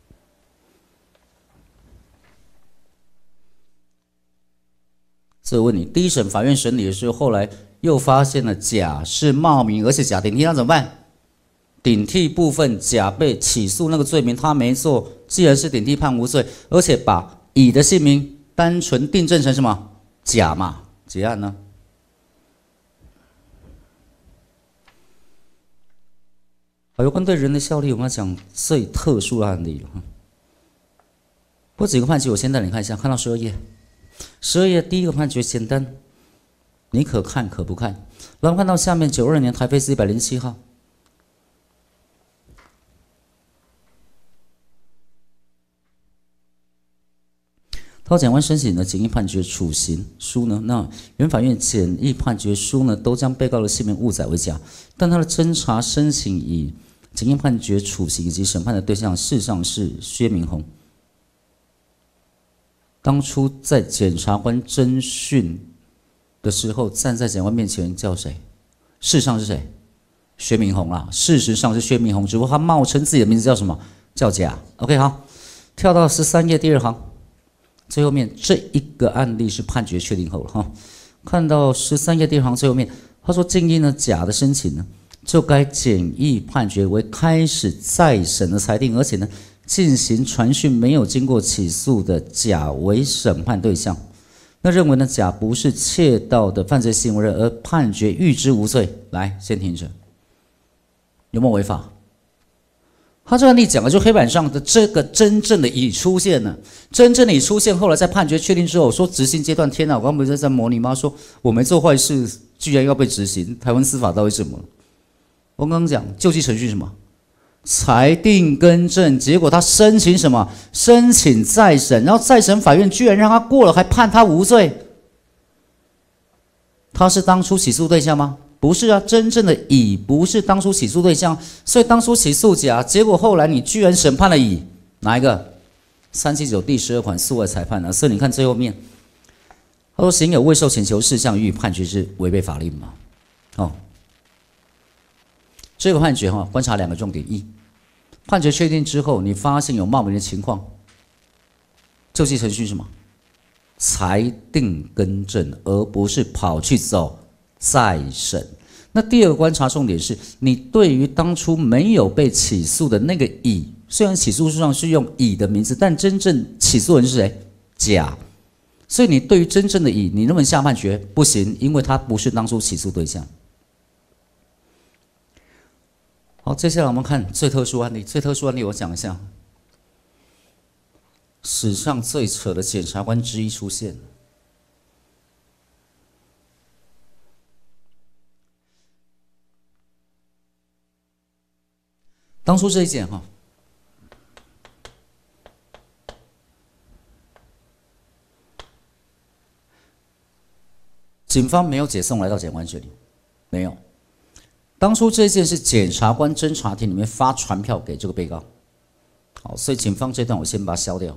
所以我问你，第一审法院审理的时候，后来又发现了甲是冒名，而且甲顶替，那怎么办？顶替部分甲被起诉那个罪名他没做，既然是顶替判无罪，而且把乙的姓名单纯订正成什么？甲嘛，结案呢？好，有关对人的效力，我们要讲最特殊的案例了。不几个判决，我先带你看一下，看到12页。12页第一个判决简单，你可看可不看。然后看到下面92年台北市107号。高检官申请的简易判决处刑书呢，那原法院简易判决书呢，都将被告的姓名误载为假，但他的侦查申请以简易判决处刑以及审判的对象事实上是薛明宏。当初在检察官侦讯的时候，站在检察官面前叫谁？事实上是谁？薛明宏啦，事实上是薛明宏，只不过他冒称自己的名字叫什么？叫甲。OK， 好，跳到13页第2行。最后面这一个案例是判决确定后了哈，看到13页第2行最后面，他说静因呢甲的申请呢，就该简易判决为开始再审的裁定，而且呢进行传讯没有经过起诉的甲为审判对象。那认为呢甲不是窃盗的犯罪行为人，而判决预知无罪。来，先停着，有没有违法？他这个案例讲的就黑板上的这个真正的乙出现了，真正的乙出现，后来在判决确定之后，说执行阶段，天哪！我刚不是在模拟吗？说我没做坏事，居然要被执行，台湾司法到底怎么了？我刚刚讲救济程序什么？裁定更正，结果他申请什么？申请再审，然后再审法院居然让他过了，还判他无罪。他是当初起诉对象吗？不是啊，真正的乙不是当初起诉对象，所以当初起诉甲，结果后来你居然审判了乙，哪一个？379第12款诉外裁判啊，所以你看最后面，他说行有未受请求事项予以判决之违背法令嘛？哦，这个判决哈，观察2个重点：一，判决确定之后，你发现有冒名的情况，救济程序是什么？裁定更正，而不是跑去走再审。那第2个观察重点是，你对于当初没有被起诉的那个乙，虽然起诉书上是用乙的名字，但真正起诉人是谁？甲。所以你对于真正的乙，你能不能下判决？不行，因为他不是当初起诉对象。好，接下来我们看最特殊案例。最特殊案例我讲一下，史上最扯的检察官之一出现。当初这一件哈， 警方没有解送来到检察官这里，没有。当初这件是检察官侦查庭里面发传票给这个被告，好，所以警方这段我先把它消掉。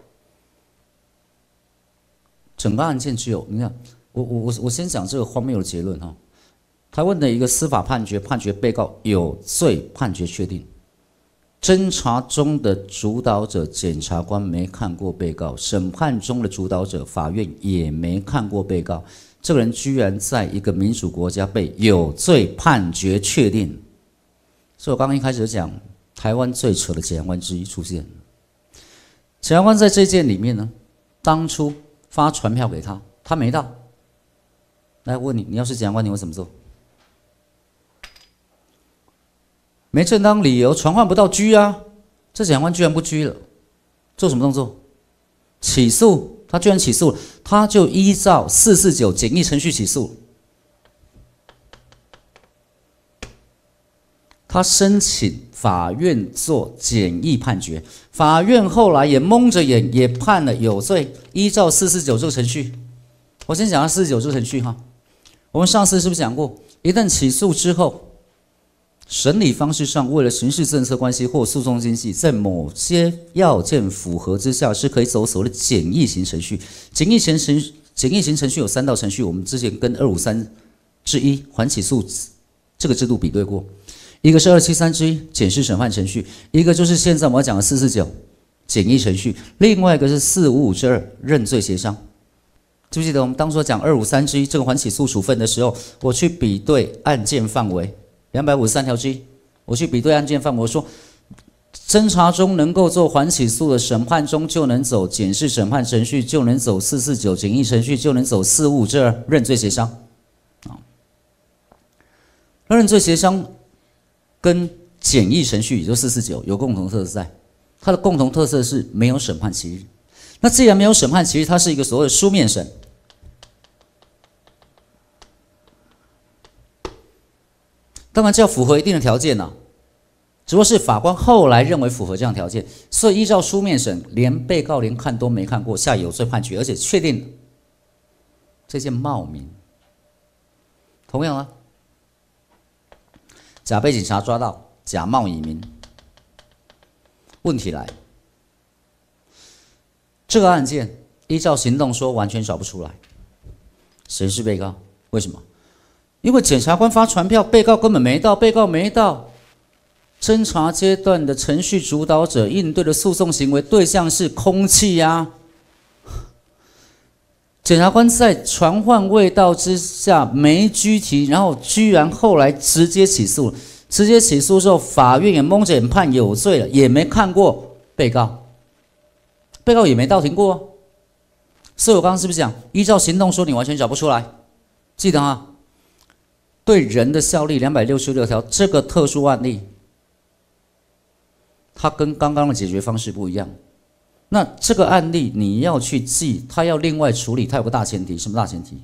整个案件只有你看，我先讲这个荒谬的结论哈。台湾的一个司法判决被告有罪，判决确定。侦查中的主导者检察官没看过被告，审判中的主导者法院也没看过被告。这个人居然在一个民主国家被有罪判决确定，所以我刚刚一开始就讲，台湾最扯的检察官之一出现。检察官在这件里面呢，当初发传票给他，他没到。来问你，你要是检察官，你会怎么做？没正当理由传唤不到拘啊，这检察官居然不拘了，做什么动作？起诉，他居然起诉了，他就依照449简易程序起诉。他申请法院做简易判决，法院后来也蒙着眼也判了有罪，依照449这个程序。我先讲下449这个程序哈，我们上次是不是讲过，一旦起诉之后，审理方式上，为了刑事政策关系或诉讼经济，在某些要件符合之下，是可以走所谓的简易型程序。简易型程序有3道程序，我们之前跟253之1缓起诉这个制度比对过，一个是273之1检视审判程序，一个就是现在我们要讲的449简易程序，另外一个是455之2认罪协商。记不记得我们当初讲253之1这个缓起诉处分的时候，我去比对案件范围。253条之1，我去比对案件范围，我说侦查中能够做缓起诉的，审判中就能走检视审判程序，就能走449简易程序，就能走455之2认罪协商。认罪协商跟简易程序，也就449有共同特色在，它的共同特色是没有审判期日。那既然没有审判期日，它是一个所谓的书面审。当然，这要符合一定的条件呐，只不过是法官后来认为符合这样条件，所以依照书面审，连被告连看都没看过，下有罪判决，而且确定这件冒名。同样啊，假被警察抓到，假冒以名。问题来，这个案件依照行动说完全找不出来，谁是被告？为什么？因为检察官发传票，被告根本没到，被告没到。侦查阶段的程序主导者应对的诉讼行为对象是空气呀。检察官在传唤未到之下没拘提，然后居然后来直接起诉了。直接起诉之后，法院也蒙着眼判有罪了，也没看过被告，被告也没到庭过。所以我刚刚是不是讲，依照行动说你完全找不出来？记得啊。对人的效力266条，这个特殊案例，它跟刚刚的解决方式不一样。那这个案例你要去记，它要另外处理，它有个大前提，什么大前提？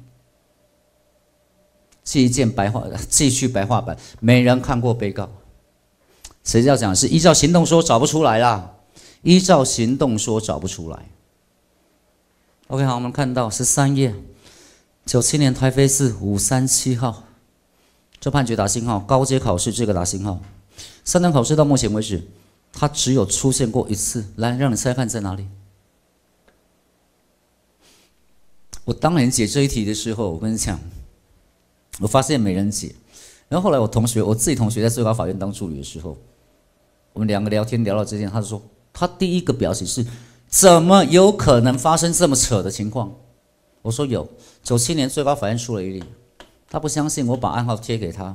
记一件记去白话版，没人看过被告。谁要讲是依照行动说找不出来啦？依照行动说找不出来。OK， 好，我们看到13页，97年台北市537号。这判决打星号，高阶考试这个打星号，3等考试到目前为止，它只有出现过一次。来，让你猜看在哪里？我当年解这一题的时候，我跟你讲，我发现没人解。然后后来我自己同学在最高法院当助理的时候，我们2个聊天聊到这件，他就说他第一个表情是，怎么有可能发生这么扯的情况？我说有，97年最高法院出了一例。他不相信，我把暗号贴给他。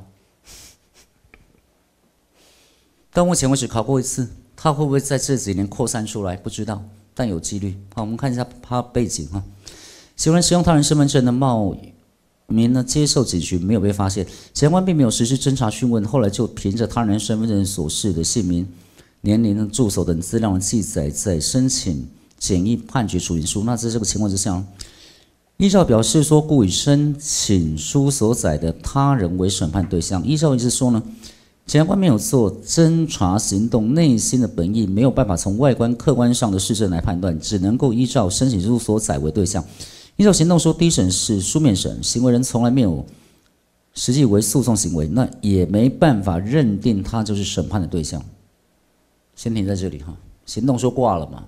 到目前为止考过一次，他会不会在这几年扩散出来？不知道，但有几率。好，我们看一下他背景哈。行人使用他人身份证的冒名呢，接受警询没有被发现，检察官并没有实施侦查讯问，后来就凭着他人身份证所示的姓名、年龄、住所等资料记载在申请简易判决处理书。那在这个情况之下，依照表示说，故以申请书所载的他人为审判对象。依照意思说呢，检察官没有做侦查行动，内心的本意没有办法从外观客观上的事证来判断，只能够依照申请书所载为对象。 依照行动说，第一审是书面审，行为人从来没有实际为诉讼行为，那也没办法认定他就是审判的对象。先停在这里哈，行动说挂了嘛。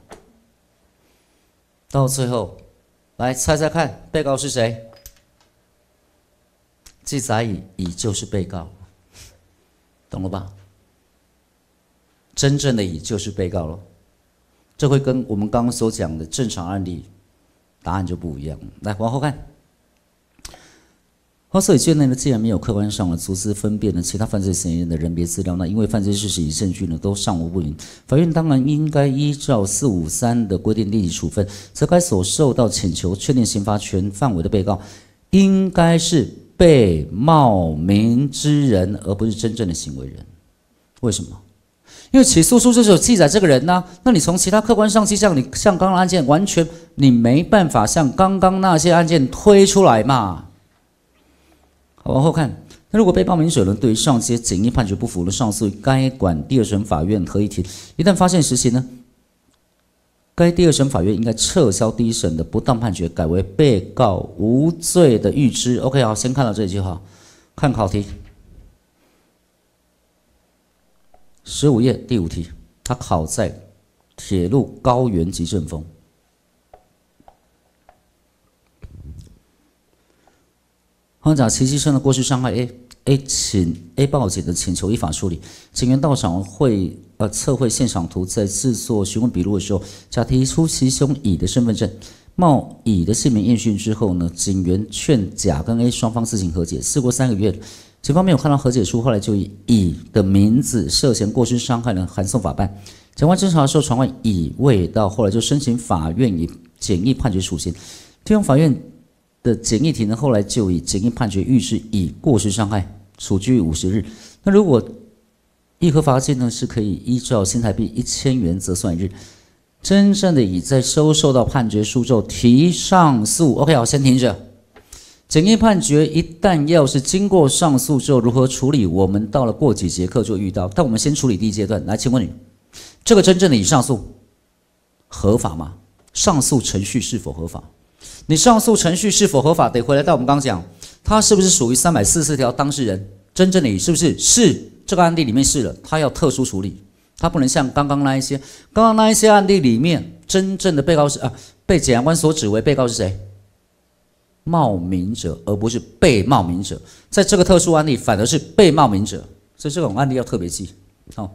到最后，来猜猜看，被告是谁？记载乙就是被告，懂了吧？真正的乙就是被告了，这会跟我们刚刚所讲的正常案例答案就不一样。来，往后看。花色乙卷内呢，既然没有客观上的足资分辨呢其他犯罪嫌疑人的人别资料，那因为犯罪事实与证据呢都尚无不明，法院当然应该依照453的规定立即处分，则该所受到请求确定刑罚权范围的被告，应该是被冒名之人，而不是真正的行为人。为什么？因为起诉书就是有记载这个人呐、那你从其他客观上迹象，你像刚刚案件完全你没办法像刚刚那些案件推出来嘛。好，往后看，那如果被报名者呢对于上些简易判决不服的上诉该管第二审法院合议庭，一旦发现实情呢，该第二审法院应该撤销第一审的不当判决，改为被告无罪的预知。OK， 好，先看到这一句话，看考题。15页第5题，它考在铁路高原及阵风。黄甲骑机车的过失伤害 A 报警的请求依法处理，警员到场测绘现场图，在制作询问笔录的时候，甲提出其兄乙的身份证，冒乙的姓名验讯之后呢，警员劝甲跟 A 双方自行和解。事过3个月，警方没有看到和解书，后来就以乙的名字涉嫌过失伤害呢函送法办。检官侦查的时候传唤乙未到，后来就申请法院以简易判决处刑。地方法院的简易庭呢，后来就以简易判决预示乙过失伤害，处拘役50日。那如果易科罚金呢，是可以依照新台币1000元折算1日。真正的乙在收受到判决书之后提上诉。OK， 好，先停着。简易判决一旦要是经过上诉之后如何处理，我们到了过几节课就遇到。但我们先处理第一阶段。来，请问你，这个真正的乙上诉合法吗？上诉程序是否合法？你上诉程序是否合法，得回来到我们刚刚讲，他是不是属于344条当事人？真正的乙是不是？是，这个案例里面是了，他要特殊处理，他不能像刚刚那一些案例里面，真正的被告是被检察官所指为被告是谁？冒名者，而不是被冒名者。在这个特殊案例，反而是被冒名者，所以这种案例要特别记。好，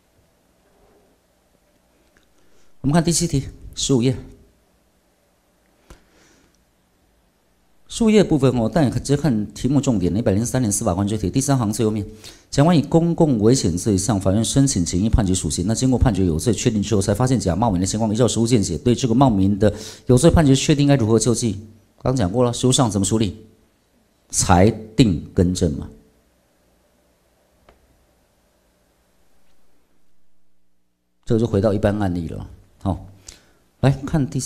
我们看第7题，15页。15页部分但你直接看题目重点103年司法官决题第3行最后面，检官以公共危险罪向法院申请简易判决处刑。那经过判决有罪确定之后，才发现甲冒名的情况，依照实务见解，对这个冒名的有罪判决确定应该如何救济？刚讲过了，实务上怎么处理？裁定更正嘛。这个就回到一般案例了。好，来看第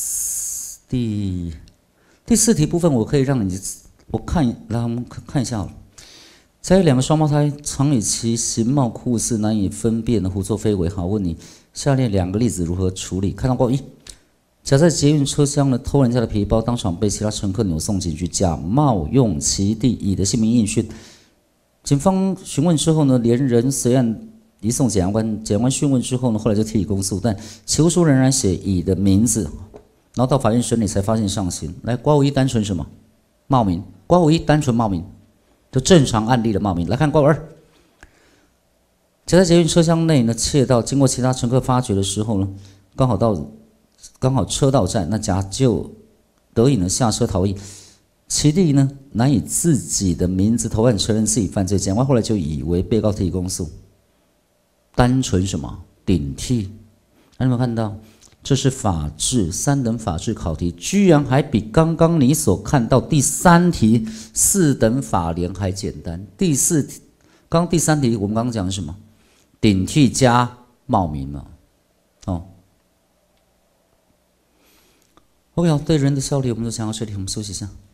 4题部分，我可以让你来我们看一下好了。在2个双胞胎常以其形貌酷似难以分辨的胡作非为。好，问你下列2个例子如何处理？看到过一，甲在捷运车厢呢偷人家的皮包，当场被其他乘客扭送警局，甲冒用其弟乙的姓名应讯。警方询问之后呢，连人随案移送检察官，检察官讯问之后呢，后来就提起公诉，但起诉书仍然写乙的名字。然后到法院审理才发现上刑。来，刮胡一单纯什么？冒名。刮胡一单纯冒名，就正常案例的冒名。来看刮胡2，甲在捷运车厢内呢窃盗，经过其他乘客发觉的时候呢，刚好车到站，那甲就得以呢下车逃逸。其弟呢难以自己的名字投案承认自己犯罪，检察官后来就以为被告提起公诉。单纯什么？顶替。那你有没有看到？这是法治3等法治考题，居然还比刚刚你所看到第3题4等法联还简单。第3题我们刚刚讲的是什么？顶替加冒名嘛。OK， 好，对人的效率我们就讲到这里，我们休息一下。